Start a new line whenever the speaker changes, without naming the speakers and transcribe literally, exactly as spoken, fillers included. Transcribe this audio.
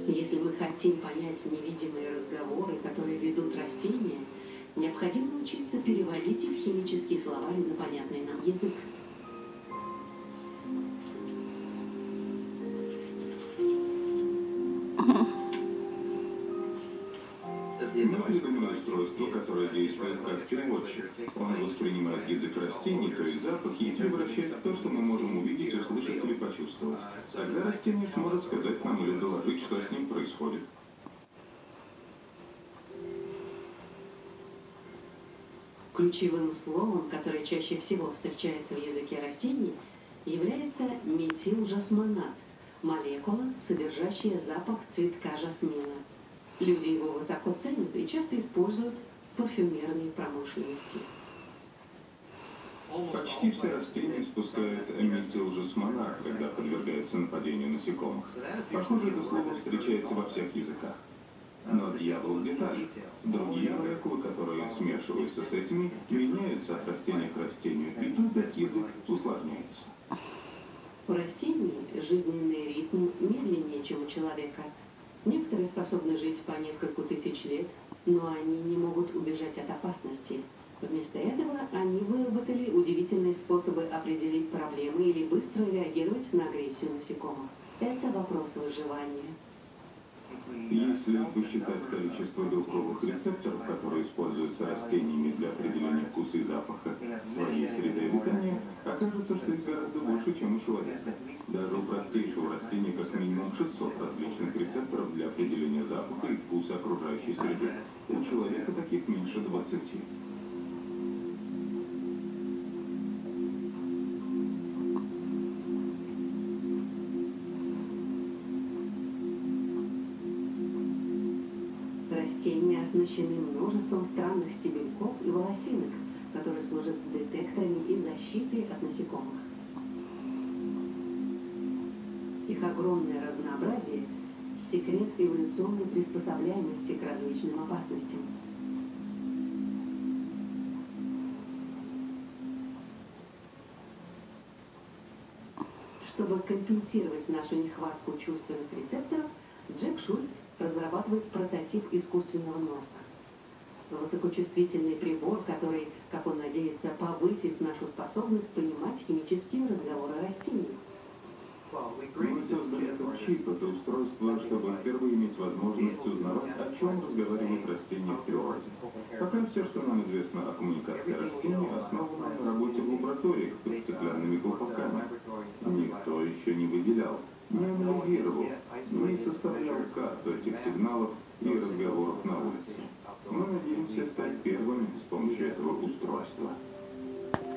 Если мы хотим понять невидимые разговоры, которые ведут растения, необходимо научиться переводить их химические словари на понятный нам язык.
Мы придумали устройство, которое действует как переводчик. Он воспринимает язык растений, то есть запахи, и превращает в то, что мы можем увидеть, услышать или почувствовать. Тогда растение сможет сказать нам или доложить, что с ним происходит.
Ключевым словом, которое чаще всего встречается в языке растений, является метилжасмонат – молекула, содержащая запах цветка жасмина. Люди его высоко ценят и часто используют в парфюмерной промышленности.
Почти все растения спускают метилжасмонат, когда подвергаются нападению насекомых. Похоже, это слово встречается во всех языках. Но дьявол в деталях. Другие молекулы, которые смешиваются с этими, меняются от растения к растению, и тут их язык усложняется.
У растений жизненный ритм медленнее, чем у человека. Некоторые способны жить по несколько тысяч лет, но они не могут убежать от опасности. Вместо этого они выработали удивительные способы определить проблемы или быстро реагировать на агрессию насекомых. Это вопрос выживания.
Если посчитать количество белковых рецепторов, которые используются растениями для определения вкуса и запаха своей среды обитания, окажется, что их гораздо больше, чем у человека. Даже у простейшего растения как минимум шестьсот различных рецепторов для определения запаха и вкуса окружающей среды. У человека таких меньше двадцати.
Растения оснащены множеством странных стебельков и волосинок, которые служат детекторами и защитой от насекомых. Их огромное разнообразие – секрет эволюционной приспособляемости к различным опасностям. Чтобы компенсировать нашу нехватку чувственных рецепторов, Джек Шульц разрабатывает прототип искусственного носа. Высокочувствительный прибор, который, как он надеется, повысит нашу способность понимать химические разговоры растений.
Мы создали этот чип, это устройство, чтобы впервые иметь возможность узнавать, о чем разговаривают растения в природе. Пока все, что нам известно о коммуникации растений, основано на работе в лабораториях под стеклянными колпаками. Никто еще не выделял, не анализировал, не составлял карту этих сигналов и разговоров на улице. Мы надеемся стать первыми с помощью этого устройства.